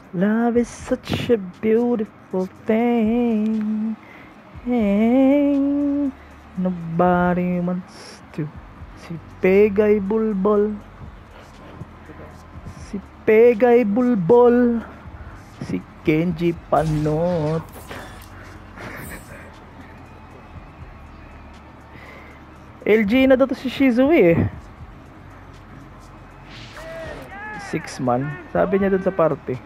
Love is such a beautiful thing. Hey, nobody wants to. Si Pegay Bulbol. Si Pegay Bulbol. Si Kenji Panot. LG na daw to si Shizui eh. 6 man. Sabi niya dun sa party.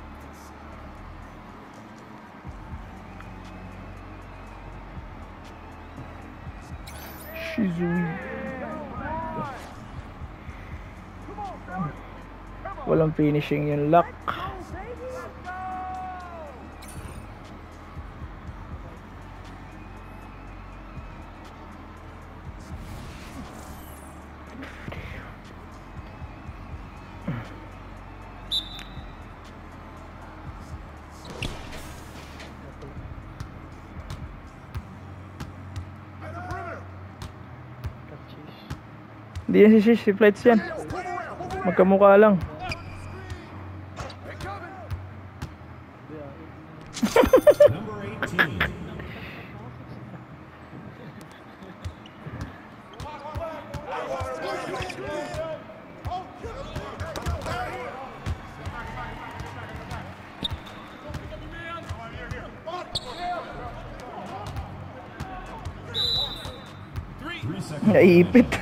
Shizui. Walang finishing yung lock. Hindi yan si Shish, si Flights yan. Magkamukha lang. Naipit.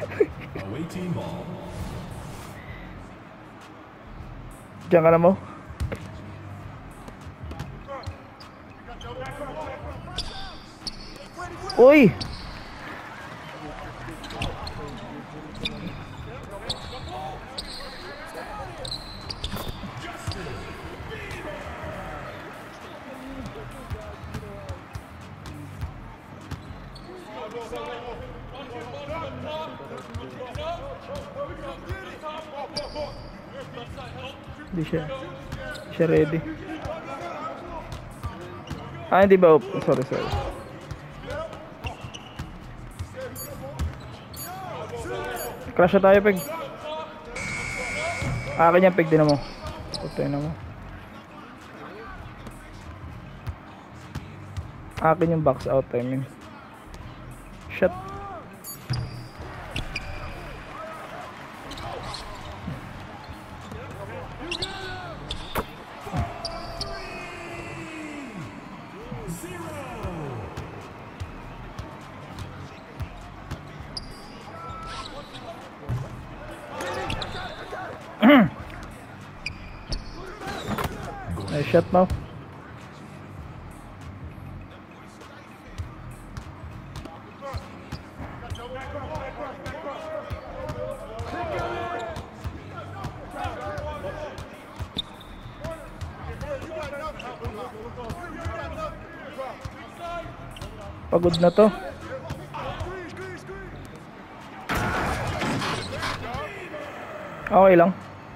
Diyan ka na mo. Uy! Hindi siya ready. Hindi ba? Sorry. Crash na tayo, Peg. Akin yan, Peg. Din mo. Putay na mo. Akin yung box out timing. Shot. Nice shot mo. Pagod na to. Okay lang.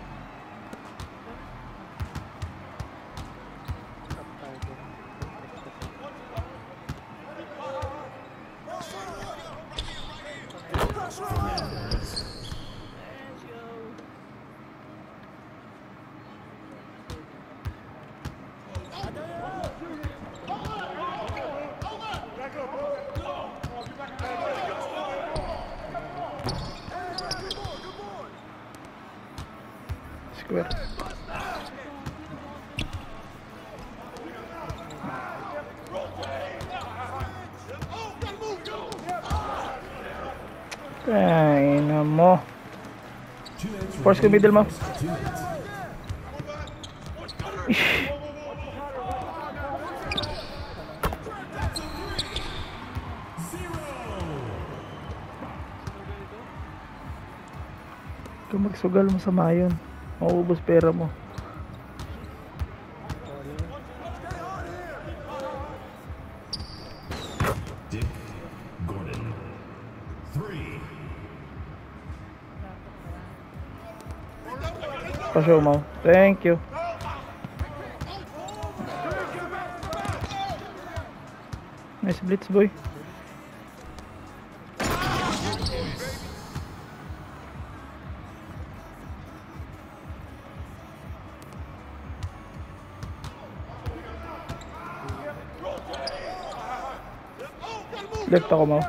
Square. Ay, na mo. Force ko middle mo. Ish. Kung magsugal mo sa mayon, mauubos pera mo. Dick Gordon. 3. Pa-show mo. Thank you. Nice blitz, boy. Left ako mo.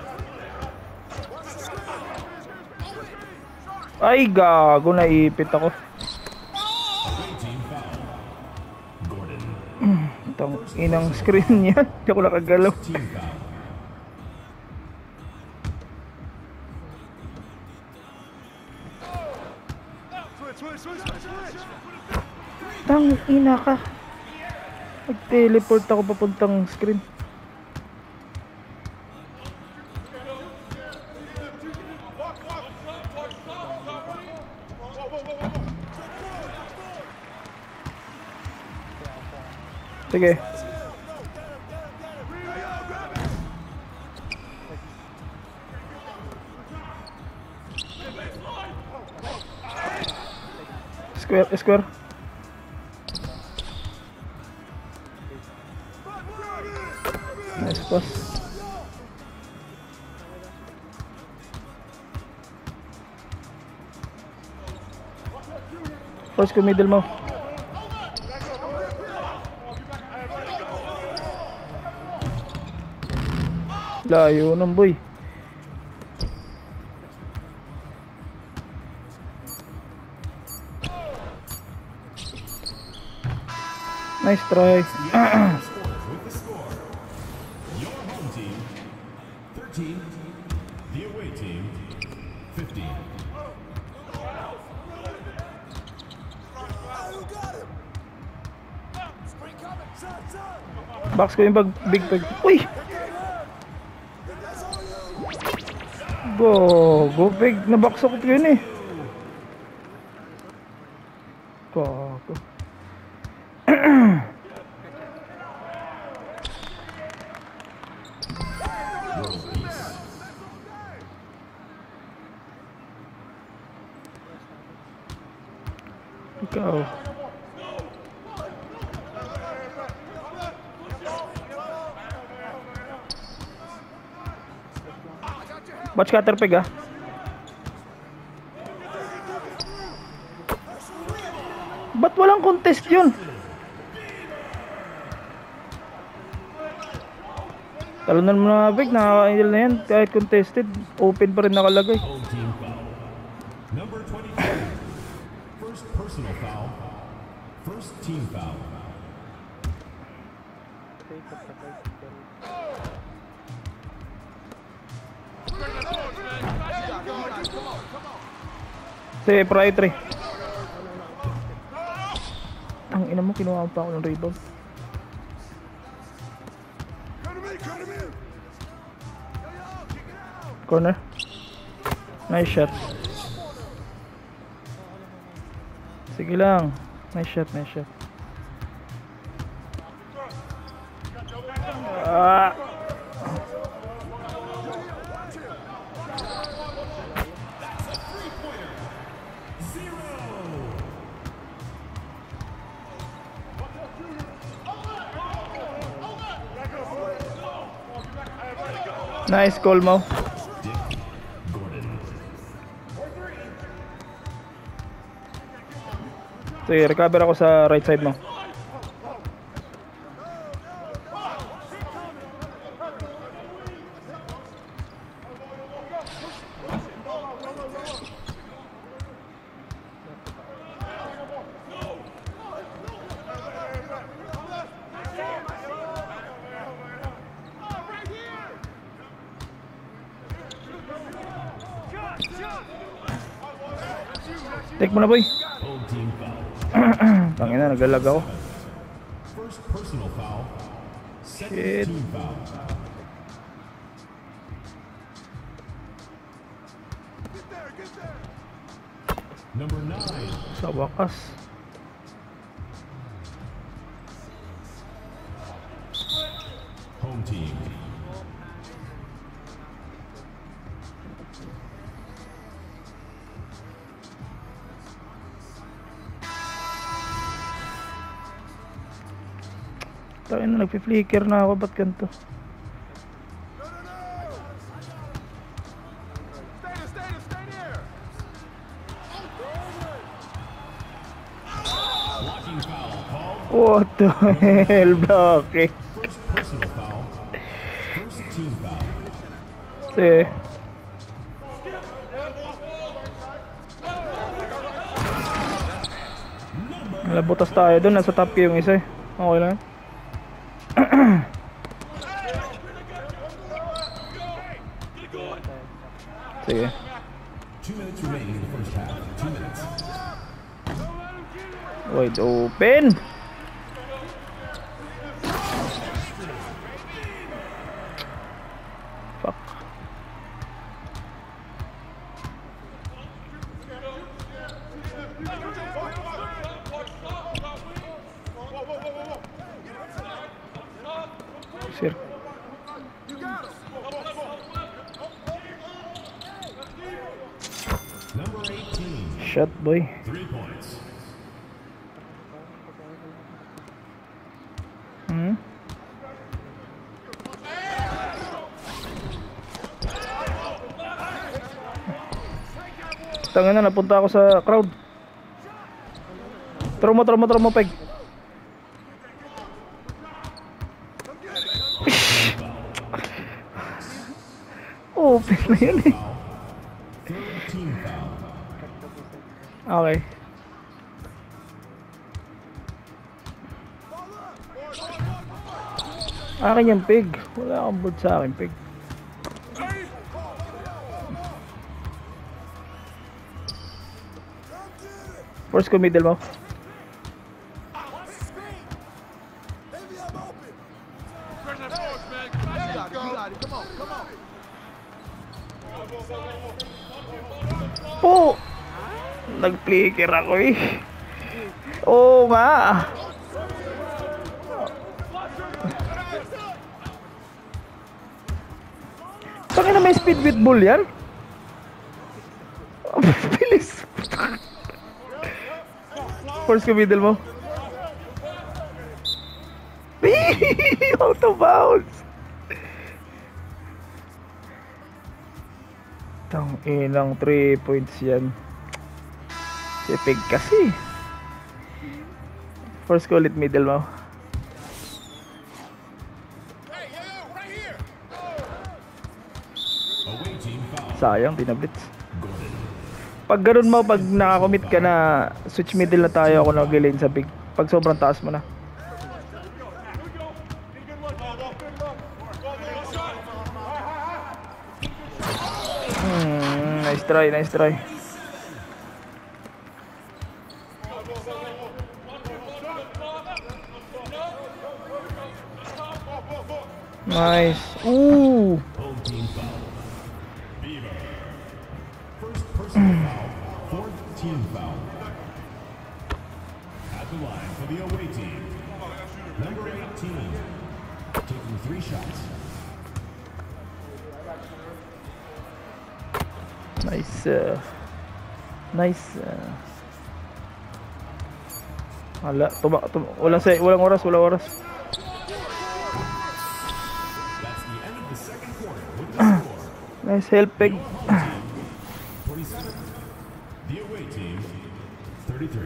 Ay, gago, naipit ako. Away team foul. Gordon. Itong inang screen niya. Hindi ako nakagalaw. Team foul. Tang ina ka. Nag-teleport ako papuntang screen. Sige. Square. Nice pass. Force ko middle mo. Layo nun, boy. Nice try. With the score. Your home team 13. The away team 15. Box ko yung big peg. Uy! Go big. Nabox ako yun eh. Gago. Ikaw. Batch cutter peg ah. Ba't walang contest yun? Talunan mo na peg, nakaka-angel na yan. Kahit contested, open pa rin nakalagay. Home team foul. Number 22. First personal foul. First team foul. Sige, prior 3. Ang ina mo, kinuha pa ako ng rebound. Corner. Nice shot. Sige lang. Nice shot. Ah. Nice call mo. Gordon. Sige, recover ako sa right side mo. Take mo na, boy. Home team foul. Tangina, nagalag ako. First personal foul. Second Shit. team foul. Number 9. Sa wakas. Home team. Tayo na, nagpi-flicker na ako. Ba't ganito? Blocking foul called. What the hell, blocking? First personal foul. First team foul. Sige. Nalabutas tayo doon. Nasa top yung isa eh. Okay lang. Sige. 2 minutes remaining in the first half. 2 minutes. Wide open. Fuck. Sir. Number 18. Shot boy. 3 points. Hmm? Tangina na, napunta ako sa crowd. Throw mo, peg. Open na yun eh. Team foul. Okay. Akin yung pig. Wala akong board sa akin, pig. Force ko middle mo. Po! Nag-flicker ako eh. Oo nga. Bakit na may speed with bull yan? Bilis. Force ko middle mo. Out of bounds. Tang inang 3 points yan. Si Pig kasi. Force ko ulit middle mo. Away team foul. Sayang, tinablitz. Pag ganun mo, pag nakakommit ka na switch middle na tayo, ako nag-lane sa Pig. Pag sobrang taas mo na. Nice try, nice try. Nice. Ooh. Home team foul. Beaver. First personal foul. Fourth team foul. At the line for the away team. Number 18. Taking 3 shots. Nice. Nice. Wala, walang oras. That's the end of the second quarter with the score. Nice help, Peg. 27. The away team, 33.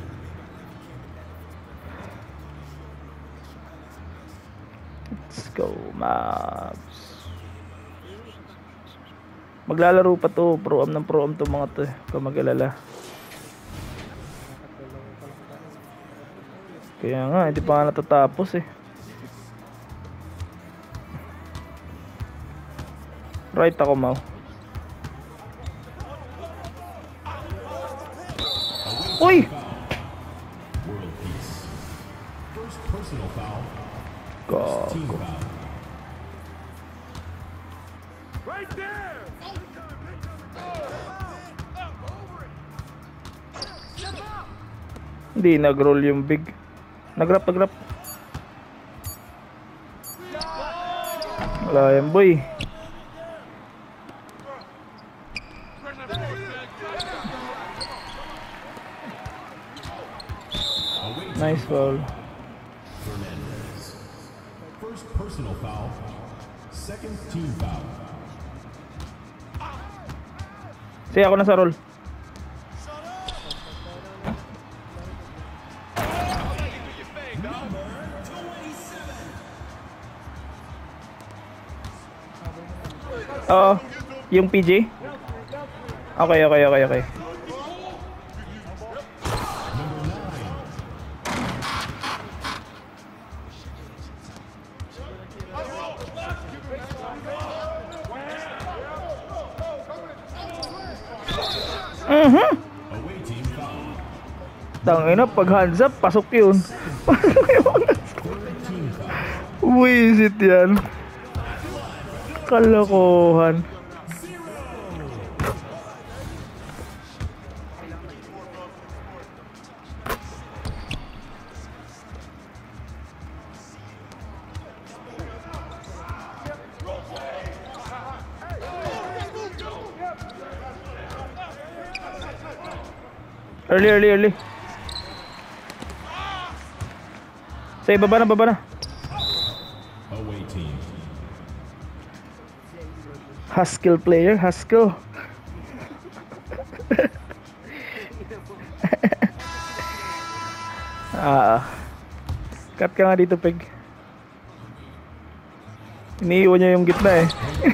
Let's go, Mavs. Maglalaro pa to, pro-am ng pro-am to mga to, kung mag-alala. Kaya nga, hindi pa nga natatapos eh. Right ako, Mau. Uy! World peace. First personal foul. Team Gago. foul. Right there! Hindi nag-roll yung big. Nag-grab. Wala yan, boy. Nice foul. Fernandez. First personal foul. Second team foul. Sige, ako na sa roll. Oo. Yung PG? Okay, okay, okay, okay. Away team foul. Tangina, pag hands up, pasok yun. Third team foul. Wisit yan. Kalokohan. Early. Say, baba na. Away team. Haskell player, Haskell. Cut ka nga dito, Peg. Iniiwan niya yung gitna eh.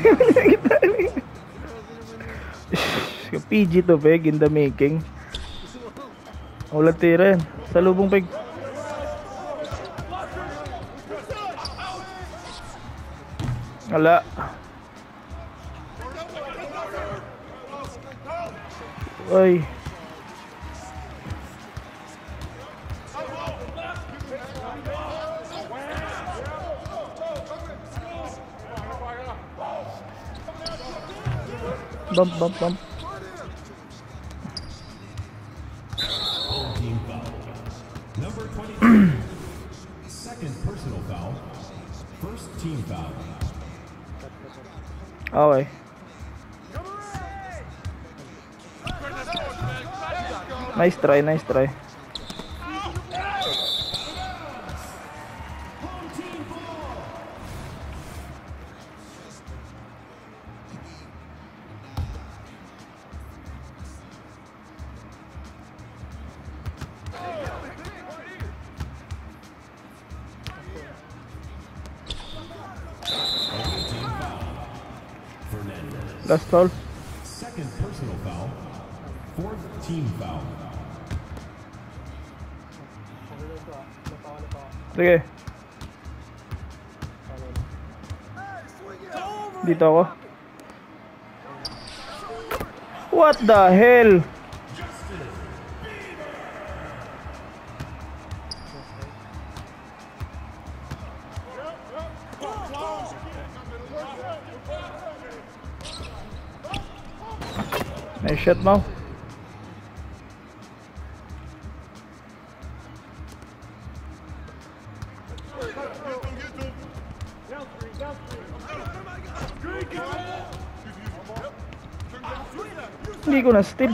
Yung PG to, Peg, in the making. Wala tira yan. Sa lubong, Peg. Wala. Ay. Bump. Home team foul. Number 22. Second personal foul. First team foul. Okay. Nice try. Away team foul. Fernandez. Last foul. Second personal foul. Fourth team foul. Sige. Dito ako. What the hell? Nice shot mo. Hindi ko na steal.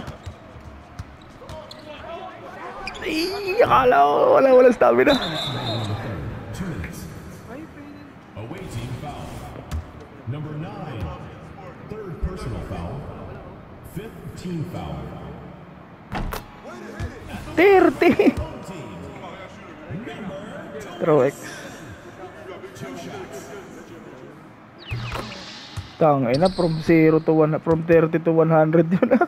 Ay, akala ko wala stamina. 2 minutes. Away team foul. Number 9. Third personal foul. Fifth team foul. 30. Throw X. Tangina, from 0 to 1, from 30 to 100 yun ah.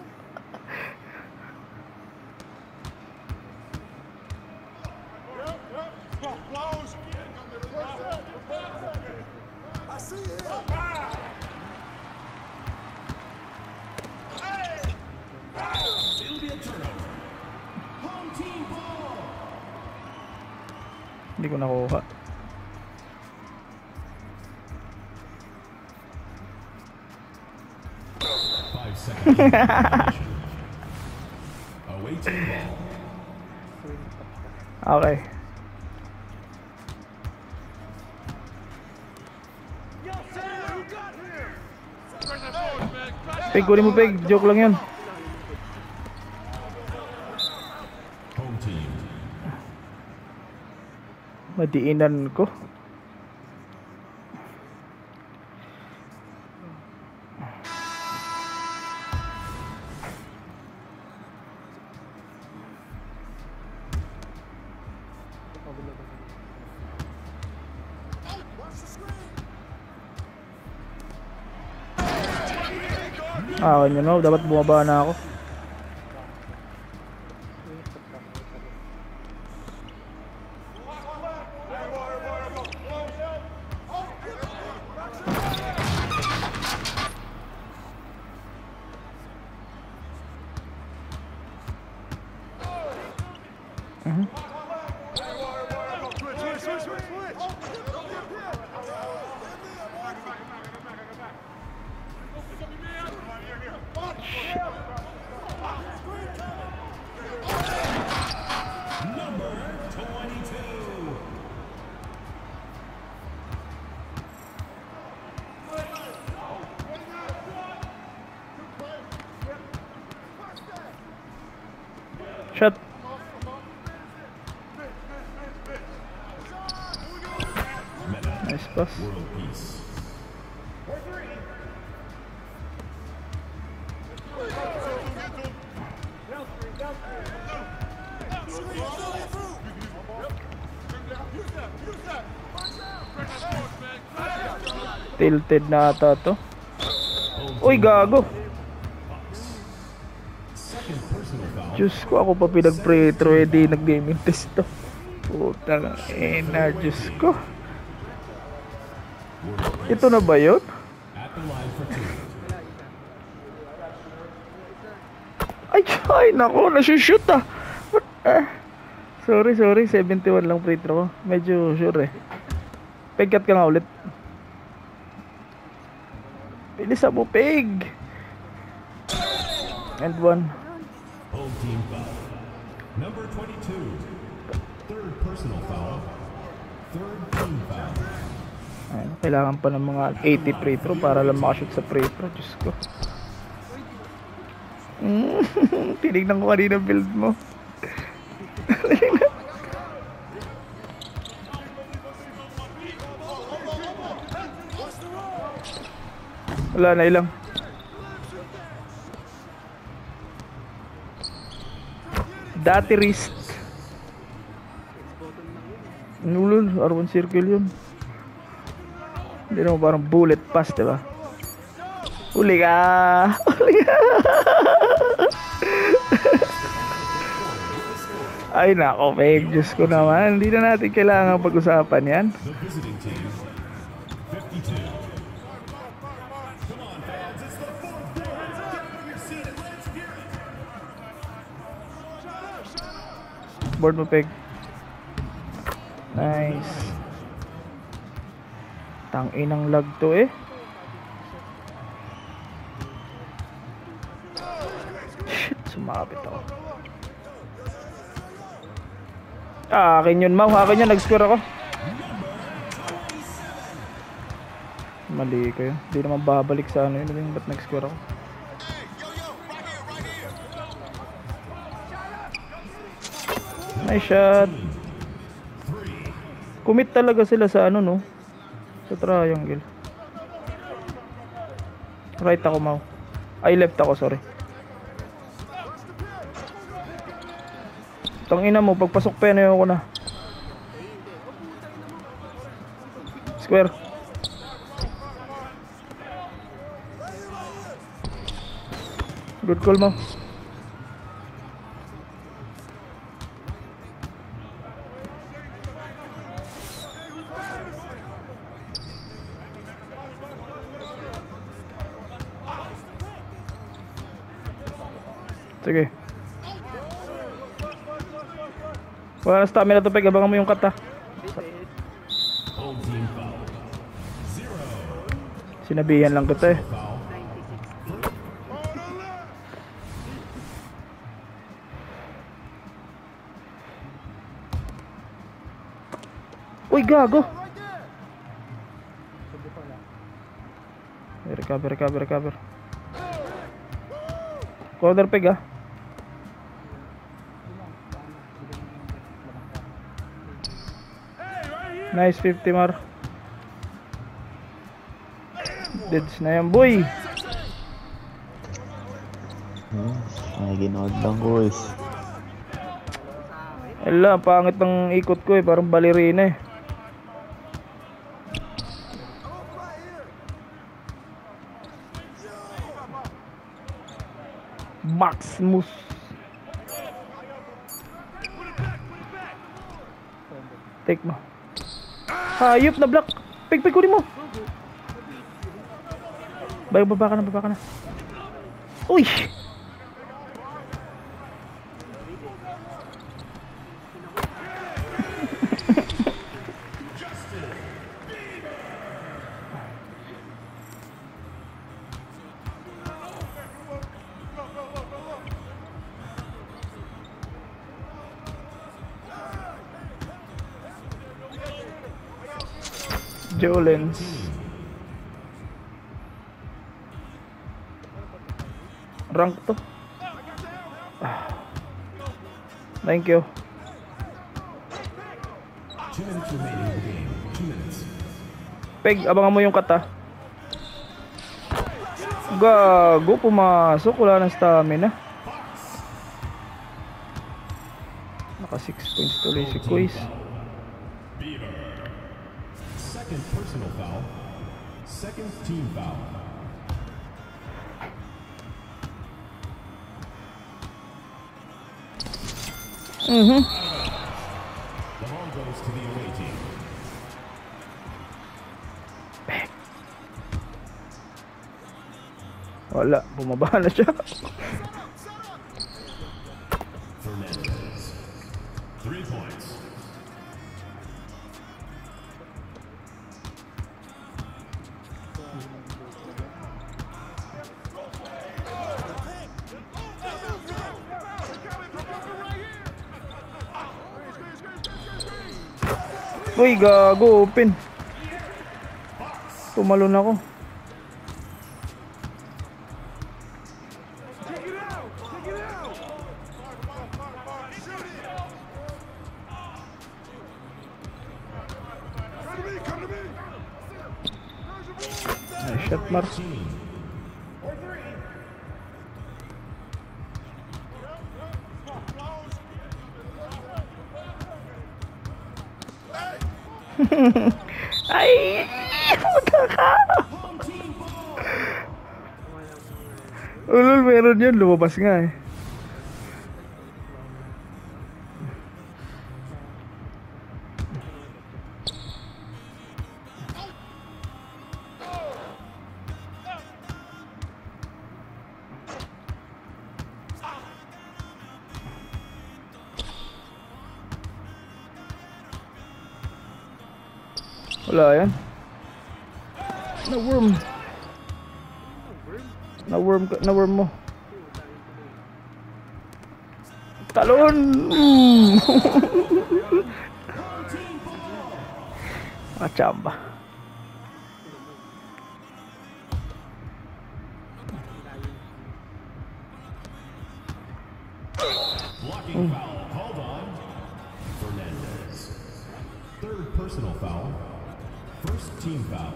Hindi ko nakuha. Away team ball. Okay. Peg, kunin mo Peg. Joke lang yun. Home team. Madiinan ko. Akin yun, oh. Dapat bumaba na ako. Shot. Nice pass. World peace. Tilted na ata to. Uy, gago. Second personal foul. Diyos ko, ako pa pinag-pre-throw, di nag-gaming test to. Putang ina, Diyos ko. Ito na ba yun? At the line for two. Ay, nako, nasushoot ah. What? Sorry, 71 lang free throw. Medyo sure eh. Pegkat ka nga ulit. Bilisan mo, peg. And one. Home team foul. Number 22. Third personal foul. Third team foul. Ayun, kailangan pa ng mga 80 free throw para lang makashoot sa free throw. Diyos ko. Tinignan ko kanina build mo. Wala na ilang. Dati wrist. Nulul, R1 circle yun. Hindi naman parang bullet pass, diba? Uli ka! Uli ka! Ay nako, babe. Diyos ko naman. Hindi na natin kailangan pag-usapan yan. The visiting team. 52. Come on, fans. It's the fourth quarter. Get out of your seat and let's hear it. Board mo, peg. Nice. Tang-inang lag to eh. Shit, sumabit ako. Akin yun, Mau. Akin yun, nag-score ako. Mali ko yun. Hindi naman babalik sa ano yun. Ba't nag-score ako? Nice shot. Commit talaga sila sa ano, no? Sa triangle. Right ako, Mau. Ay, left ako, sorry. Tangina mo, pagpasok pa yan ako na. Square. Good call, Mau. Sige. Wala na stamina to, peg. Abangan mo yung kata. Home team foul. 0. Sinabihan lang kita eh. Foul. Uy, gago. Recover. Corner, peg ah. Nice 50, Mar. Deads na yan, boy. Ay, ginood lang, boys. Ala, pangit ng ikot ko eh. Parang balerina eh. Maximus. Take mo. Hayop na block. Pig, kunin mo. Baba ka na. Uy! Jolens. Rank to. Thank you. 2 minutes remaining in the game. 2 minutes. Peg, abangan mo yung kata. Gago, pumasok. Wala ng stamina. Naka 6 points tuloy si Quiz. Second personal foul. Second team foul. The ball goes to the away team. Wala, bumaba na siya. Fernandez. 3 points. Uy, gago, open. Tumalon ako. Nice shot, Mark. Ay! Magkaka! Ulol, meron yun. Lumabas nga eh. Wala yan. Na-worm mo. Talon! Machamba. Blocking foul called on Fernandez. Third personal foul. First team foul.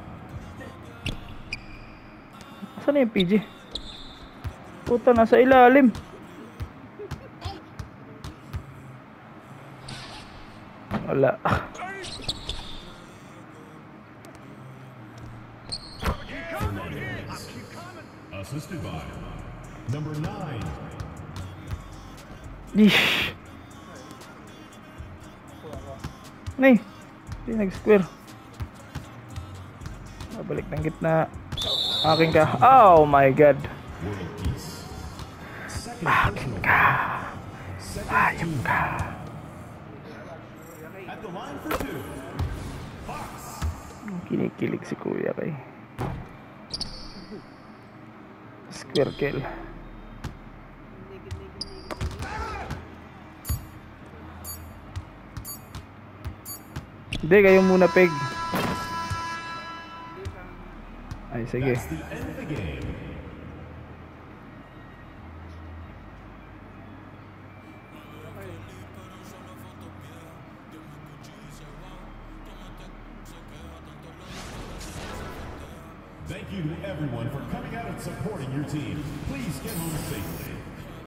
Saan na yung PG? Puta, nasa ilalim. Wala. Fernandez. Assisted by number 9. Dish. Nay, hindi nag-square. Babalik ng gitna. Akin ka. Oh my god. World Peace. Second Akin personal ka. foul. Ayop ka. At the line for 2. Fox. Kinikilig si kuya kay square kill. Hindi, kayo muna, Peg. Ay, sige. That's the end of the game. Thank you to everyone for coming out and supporting your team. Please get home safely.